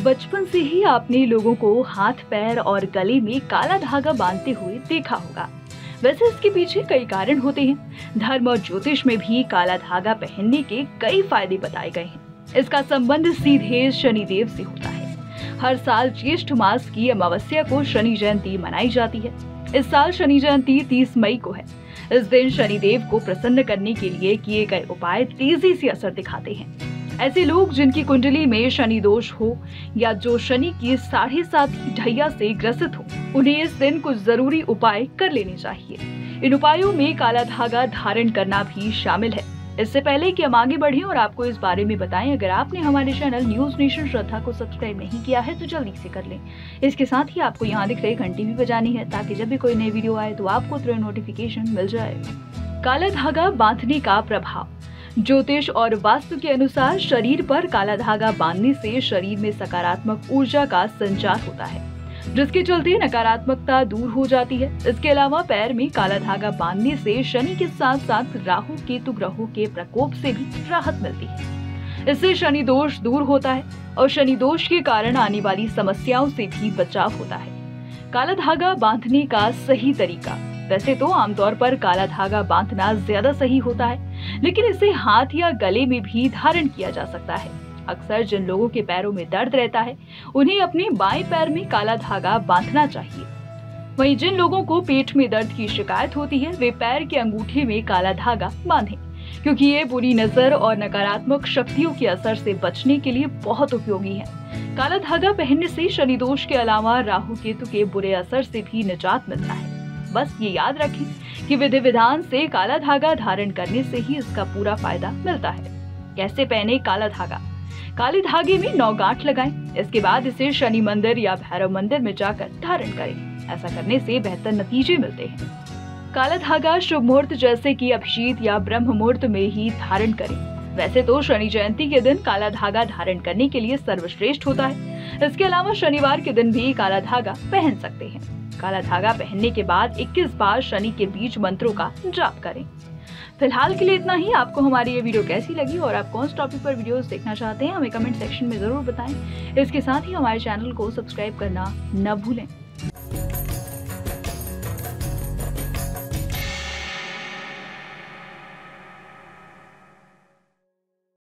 बचपन से ही आपने लोगों को हाथ पैर और गले में काला धागा बांधते हुए देखा होगा। वैसे इसके पीछे कई कारण होते हैं। धर्म और ज्योतिष में भी काला धागा पहनने के कई फायदे बताए गए हैं। इसका संबंध सीधे शनिदेव से होता है। हर साल ज्येष्ठ मास की अमावस्या को शनि जयंती मनाई जाती है। इस साल शनि जयंती 30 मई को है। इस दिन शनिदेव को प्रसन्न करने के लिए किए गए उपाय तेजी से असर दिखाते हैं। ऐसे लोग जिनकी कुंडली में शनि दोष हो या जो शनि की 7.5 ढैया से ग्रसित हो, उन्हें इस दिन कुछ जरूरी उपाय कर लेने चाहिए। इन उपायों में काला धागा धारण करना भी शामिल है। इससे पहले कि हम आगे बढ़ें और आपको इस बारे में बताएं, अगर आपने हमारे चैनल न्यूज नेशन श्रद्धा को सब्सक्राइब नहीं किया है तो जल्दी से कर लें। इसके साथ ही आपको यहाँ दिख रही घंटी भी बजानी है ताकि जब भी कोई नई वीडियो आए तो आपको तुरंत नोटिफिकेशन मिल जाए। काला धागा बांधने का प्रभाव। ज्योतिष और वास्तु के अनुसार शरीर पर काला धागा बांधने से शरीर में सकारात्मक ऊर्जा का संचार होता है, जिसके चलते नकारात्मकता दूर हो जाती है। इसके अलावा पैर में काला धागा बांधने से शनि के साथ साथ राहु केतु ग्रहों के प्रकोप से भी राहत मिलती है। इससे शनि दोष दूर होता है और शनि दोष के कारण आने वाली समस्याओं से भी बचाव होता है। काला धागा बांधने का सही तरीका। वैसे तो आमतौर पर काला धागा बांधना ज्यादा सही होता है, लेकिन इसे हाथ या गले में भी धारण किया जा सकता है। अक्सर जिन लोगों के पैरों में दर्द रहता है, उन्हें अपने बाएं पैर में काला धागा बांधना चाहिए। वहीं जिन लोगों को पेट में दर्द की शिकायत होती है, वे पैर के अंगूठे में काला धागा बांधें, क्योंकि ये बुरी नजर और नकारात्मक शक्तियों के असर से बचने के लिए बहुत उपयोगी है। काला धागा पहनने से शनि दोष के अलावा राहु केतु के बुरे असर से भी निजात मिलता है। बस ये याद रखें कि विधि विधान से काला धागा धारण करने से ही इसका पूरा फायदा मिलता है। कैसे पहने काला धागा? काले धागे में 9 गांठ लगाएं। इसके बाद इसे शनि मंदिर या भैरव मंदिर में जाकर धारण करें। ऐसा करने से बेहतर नतीजे मिलते हैं। काला धागा शुभ मुहूर्त जैसे कि अभिजीत या ब्रह्म मुहूर्त में ही धारण करें। वैसे तो शनि जयंती के दिन काला धागा धारण करने के लिए सर्वश्रेष्ठ होता है। इसके अलावा शनिवार के दिन भी काला धागा पहन सकते हैं। काला धागा पहनने के बाद 21 बार शनि के बीज मंत्रों का जाप करें। फिलहाल के लिए इतना ही। आपको हमारी ये वीडियो कैसी लगी और आप कौन से टॉपिक पर वीडियोस देखना चाहते हैं, हमें कमेंट सेक्शन में जरूर बताएं। इसके साथ ही हमारे चैनल को सब्सक्राइब करना न भूलें।